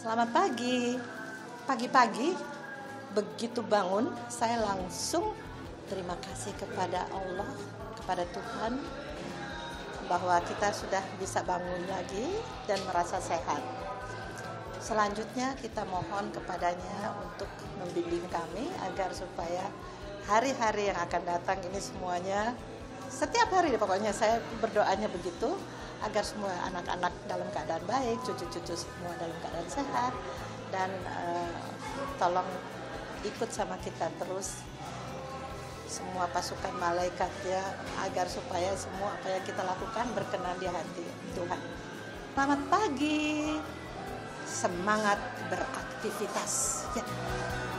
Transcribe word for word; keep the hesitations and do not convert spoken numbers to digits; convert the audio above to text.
Selamat pagi. Pagi-pagi begitu bangun, saya langsung terima kasih kepada Allah, kepada Tuhan bahwa kita sudah bisa bangun lagi dan merasa sehat. Selanjutnya kita mohon kepadanya untuk membimbing kami agar supaya hari-hari yang akan datang ini semuanya, setiap hari pokoknya saya berdoanya begitu, agar semua anak-anak dalam keadaan baik, cucu-cucu semua dalam keadaan sehat, dan uh, tolong ikut sama kita terus semua pasukan malaikat ya, agar supaya semua apa yang kita lakukan berkenan di hati Tuhan. Selamat pagi, semangat beraktivitas ya.